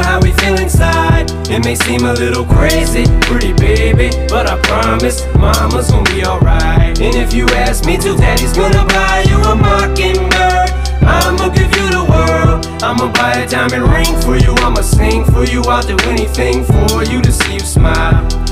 how we feel inside. It may seem a little crazy, pretty baby, but I promise mama's gonna be alright. And if you ask me to, daddy's gonna buy you a mockingbird. I'ma give you the world. I'ma buy a diamond ring for you. I'ma sing for you. I'll do anything for you to see you smile.